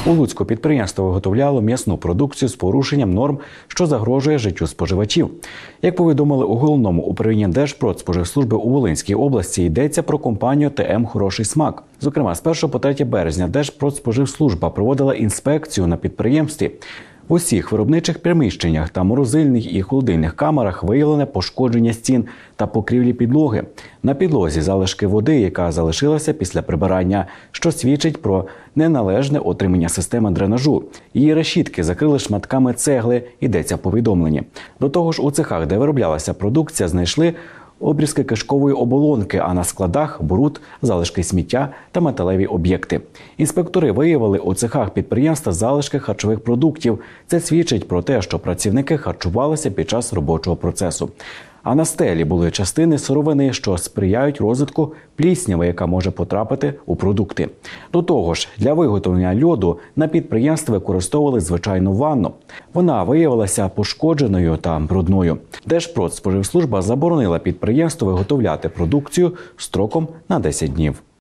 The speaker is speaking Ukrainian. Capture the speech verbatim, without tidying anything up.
У Луцьку підприємство виготовляло м'ясну продукцію з порушенням норм, що загрожує життю споживачів. Як повідомили у Головному управлінні Держпродспоживслужби у Волинській області, йдеться про компанію Те Ем «Хороший смак». Зокрема, з першого по третє березня Держпродспоживслужба проводила інспекцію на підприємстві. В усіх виробничих приміщеннях та морозильних і холодильних камерах виявлене пошкодження стін та покрівлі підлоги. На підлозі залишки води, яка залишилася після прибирання, що свідчить про неналежне отримання системи дренажу. Її решітки закрили шматками цегли, йдеться в повідомленні. До того ж, у цехах, де вироблялася продукція, знайшли обрізки кишкової оболонки, а на складах – бруд, залишки сміття та металеві об'єкти. Інспектори виявили у цехах підприємства залишки харчових продуктів. Це свідчить про те, що працівники харчувалися під час робочого процесу. А на стелі були частини сировини, що сприяють розвитку плісняви, яка може потрапити у продукти. До того ж, для виготовлення льоду на підприємстві використовували звичайну ванну. Вона виявилася пошкодженою та брудною. Держпродспоживслужба заборонила підприємству виготовляти продукцію строком на десять днів.